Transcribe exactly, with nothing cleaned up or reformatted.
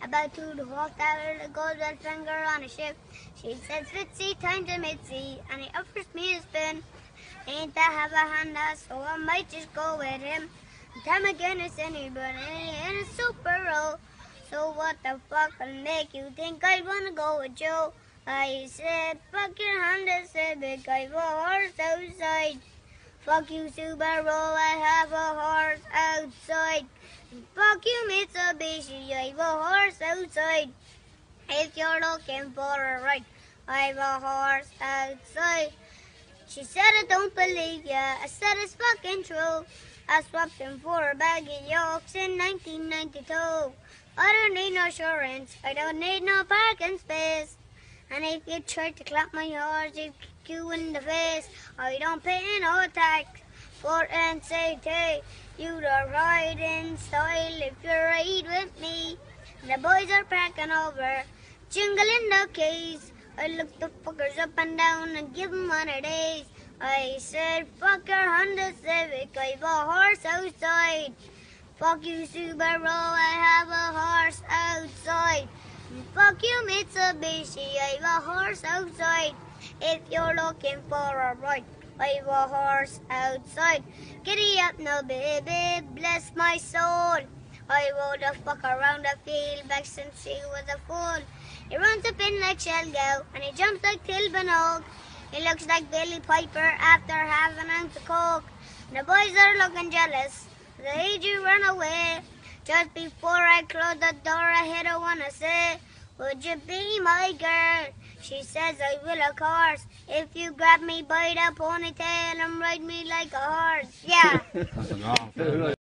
About two to walk out the golden finger on a ship. She says Fitzy, time to Mitzi, and he offers me a spin. Ain't that have a hand so I might just go with him. Time again is anybody in a super roll. So what the fuck will make you think I'd wanna go with Joe? I said, fuck your Honda Civic, I've a horse outside. Fuck you Subaru, I have a horse outside. Fuck you Mitsubishi, I've a horse outside. If you're looking for a ride, I've a horse outside. She said I don't believe ya, I said it's fucking true. I swapped him for a bag of yolks in nineteen ninety-two. I don't need no insurance, I don't need no parking space. And if you try to clap my horse, you kick you in the face. I don't pay no tax for N C T. You don't ride in style if you ride with me. The boys are packing over, jingling the keys. I look the fuckers up and down and give them one of these. I said, fuck your Honda Civic, I've a horse outside. Fuck you Subaru, I have a horse outside. Fuck you Mitsubishi, I've a horse outside. If you're looking for a ride, I've a horse outside. Giddy up now baby, bless my soul. I rode a fuck around the field back since he was a fool. He runs up in like Shelgo and he jumps like Tilbanogue. He looks like Billy Piper after having an ounce of coke. The boys are looking jealous, they hate you run away. Just before I close the door, I hear her wanna say, would you be my girl? She says, I will of course. If you grab me by the ponytail and ride me like a horse. Yeah.